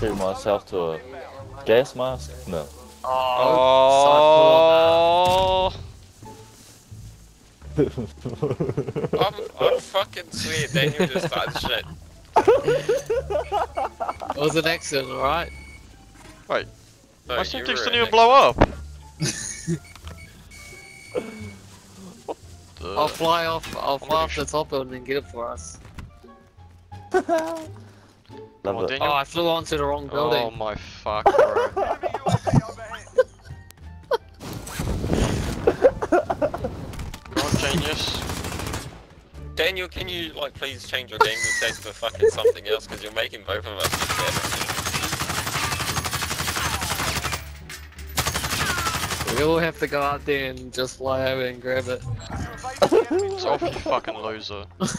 treat myself to a gas mask? No. Oh. I'm fucking sweet. Daniel just started shit. It was an accident, alright? Wait, No, my you syntax were didn't an even blow up. I'll fly off the top building and get it for us. Love it. Daniel. Oh, I flew onto the wrong building. Oh my fuck, bro. Come on, genius. Daniel, can you like please change your gaming taste to fucking something else? Because you're making both of us look better. We all have to go out there and just fly over and grab it. It's off, you fucking loser.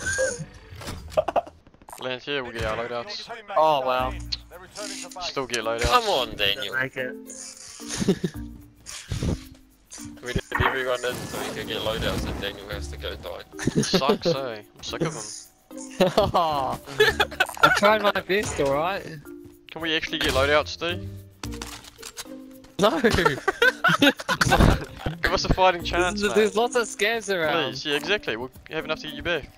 Land here, we'll get our loadouts. Oh wow. Still get loadouts. Come on, Daniel. Make it. We did everyone in so we could get loadouts and Daniel has to go die. Sucks, eh? I'm sick of them. I tried my best, alright? Can we actually get loadouts, Steve? No! Give us a fighting chance, man. There's lots of scavs around. Please, yeah, exactly. We'll have enough to get you back.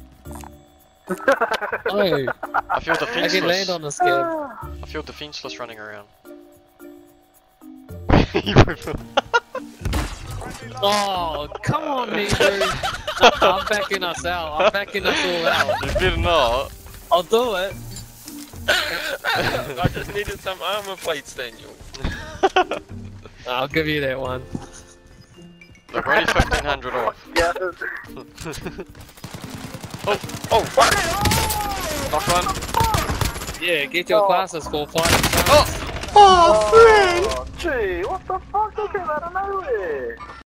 No! I feel I can land defenseless. on the scav. I feel defenseless running around. Oh, come on, me, dude. I'm backing us out. I'm backing us all out. You better not. I'll do it. I just needed some armor plates, Daniel. I'll give you that one. Look, we're only 1500 off. Oh, fuck! Knock one. Yeah, get your classes for fighting. Oh! Oh, gee, what the fuck? They came out of nowhere.